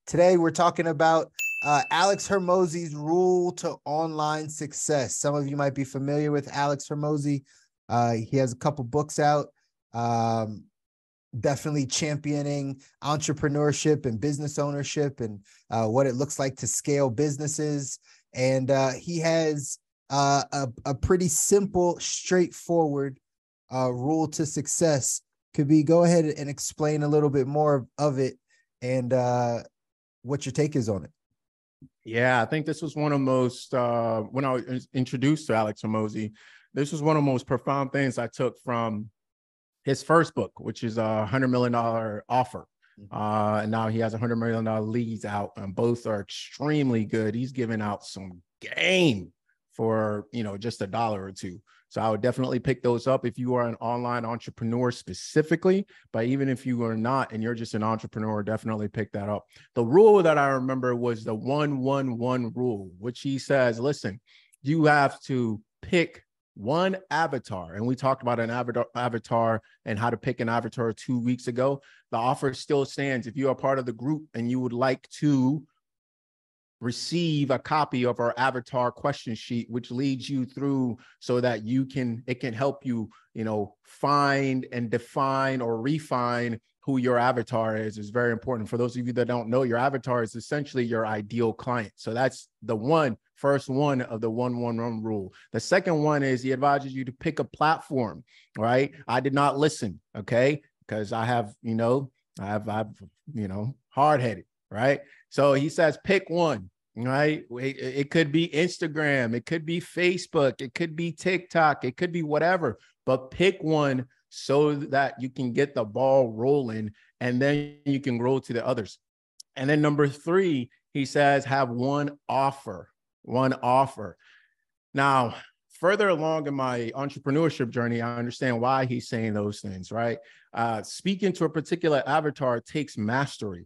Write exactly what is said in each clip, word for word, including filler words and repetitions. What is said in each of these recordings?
Today, we're talking about uh, Alex Hormozi's Rule to Online Success. Some of you might be familiar with Alex Hormozi. Uh, he has a couple books out, um, definitely championing entrepreneurship and business ownership and uh, what it looks like to scale businesses. And uh, he has uh, a, a pretty simple, straightforward uh, rule to success. Could be go ahead and explain a little bit more of it and uh, what your take is on it. Yeah, I think this was one of the most, uh, when I was introduced to Alex Hormozi, this was one of the most profound things I took from his first book, which is a one hundred million dollars offer. Uh, and now he has one hundred million dollars leads out, and both are extremely good. He's giving out some game for, you know, just a dollar or two. So I would definitely pick those up if you are an online entrepreneur specifically, but even if you are not and you're just an entrepreneur, definitely pick that up. The rule that I remember was the one, one, one rule, which he says, listen, you have to pick one avatar. And we talked about an avatar, avatar and how to pick an avatar two weeks ago. The offer still stands. If you are part of the group and you would like to receive a copy of our avatar question sheet, which leads you through so that you can, it can help you, you know, find and define or refine who your avatar is, is very important. For those of you that don't know, your avatar is essentially your ideal client. So that's the one, first one of the one, one, one rule. The second one is he advises you to pick a platform, right? I did not listen, okay? Because I have, you know, I have, I've, you know, hard-headed, right? So he says, pick one, right? It could be Instagram, it could be Facebook, it could be TikTok, it could be whatever, but pick one so that you can get the ball rolling and then you can grow to the others. And then number three, he says, have one offer, one offer. Now, further along in my entrepreneurship journey, I understand why he's saying those things, right? Uh, speaking to a particular avatar takes mastery.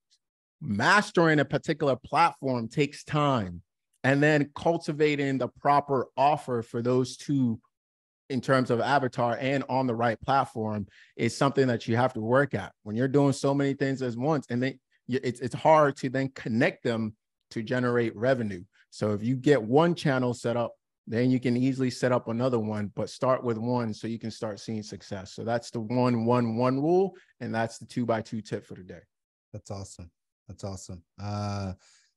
Mastering a particular platform takes time, and then cultivating the proper offer for those two in terms of avatar and on the right platform is something that you have to work at when you're doing so many things at once. And then it's, it's hard to then connect them to generate revenue. So if you get one channel set up, then you can easily set up another one, but start with one so you can start seeing success. So that's the one, one, one rule. And that's the two by two tip for the day. That's awesome. That's awesome. Uh,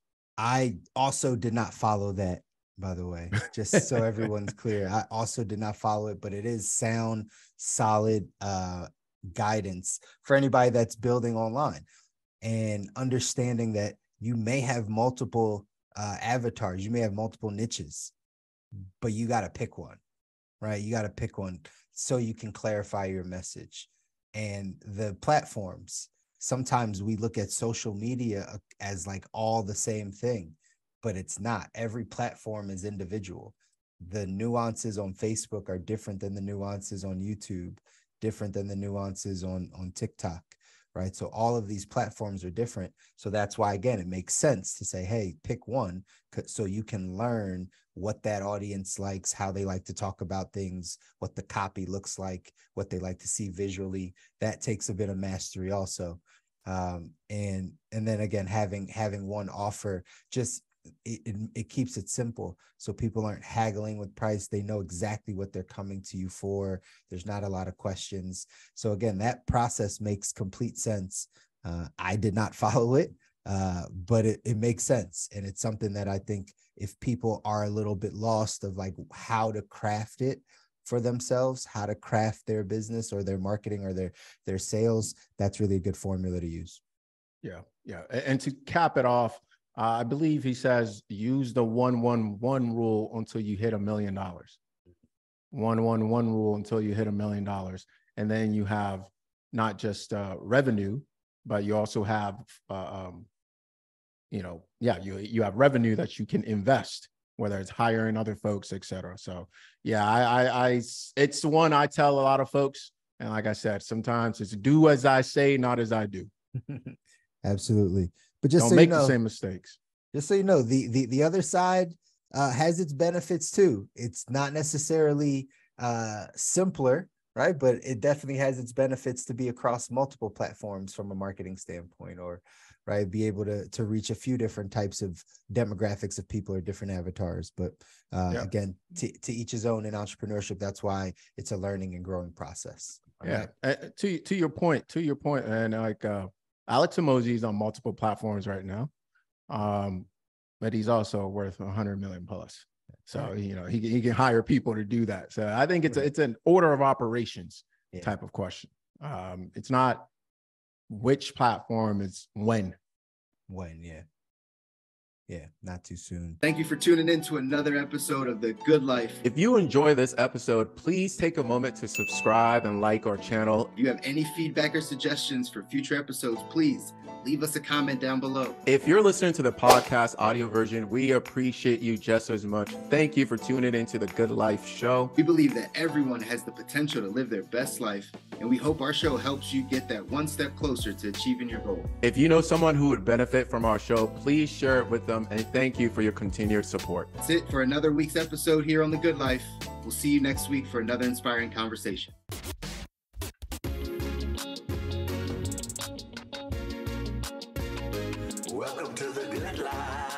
I also did not follow that, by the way, just so everyone's clear. I also did not follow it, but it is sound, solid uh, guidance for anybody that's building online and understanding that you may have multiple uh, avatars, you may have multiple niches, but you got to pick one, right? You got to pick one so you can clarify your message. And the platforms, sometimes we look at social media as like all the same thing, but it's not. Every platform is individual. The nuances on Facebook are different than the nuances on YouTube, different than the nuances on, on TikTok, right? So all of these platforms are different. So that's why, again, it makes sense to say, hey, pick one so you can learn what that audience likes, how they like to talk about things, what the copy looks like, what they like to see visually. That takes a bit of mastery also. Um, and, and then again, having, having one offer, just, it, it, it keeps it simple. So people aren't haggling with price. They know exactly what they're coming to you for. There's not a lot of questions. So again, that process makes complete sense. Uh, I did not follow it, uh, but it, it makes sense. And it's something that I think if people are a little bit lost of like how to craft it for themselves, how to craft their business or their marketing or their, their sales, that's really a good formula to use. Yeah. Yeah. And to cap it off, uh, I believe he says, use the one, one, one rule until you hit a million dollars. One, one, one rule until you hit a million dollars. And then you have not just uh, revenue, but you also have, uh, um, you know, yeah, you, you have revenue that you can invest, whether it's hiring other folks, et cetera. So yeah, I, I, I, it's the one I tell a lot of folks. And like I said, sometimes it's do as I say, not as I do. Absolutely. But just don't so make you know, the same mistakes. Just so you know, the, the, the other side uh, has its benefits too. It's not necessarily uh, simpler, right? But it definitely has its benefits to be across multiple platforms from a marketing standpoint, or right? Be able to to reach a few different types of demographics of people or different avatars. But uh, yeah. again, to, to each his own in entrepreneurship. That's why it's a learning and growing process. Yeah. Right? Uh, to to your point, to your point, and like uh, Alex Hormozi is on multiple platforms right now, um, but he's also worth a hundred million plus. So right. you know he he can hire people to do that. So I think it's a, it's an order of operations yeah. type of question. Um, it's not which platform, it's when. When, yeah. Yeah, not too soon. Thank you for tuning in to another episode of The Good Life. If you enjoy this episode, please take a moment to subscribe and like our channel. If you have any feedback or suggestions for future episodes, please leave us a comment down below. If you're listening to the podcast audio version, we appreciate you just as much. Thank you for tuning into The Good Life show. We believe that everyone has the potential to live their best life, and we hope our show helps you get that one step closer to achieving your goal. If you know someone who would benefit from our show, please share it with them, and thank you for your continued support. That's it for another week's episode here on The Good Life. We'll see you next week for another inspiring conversation. Welcome to The Good Life.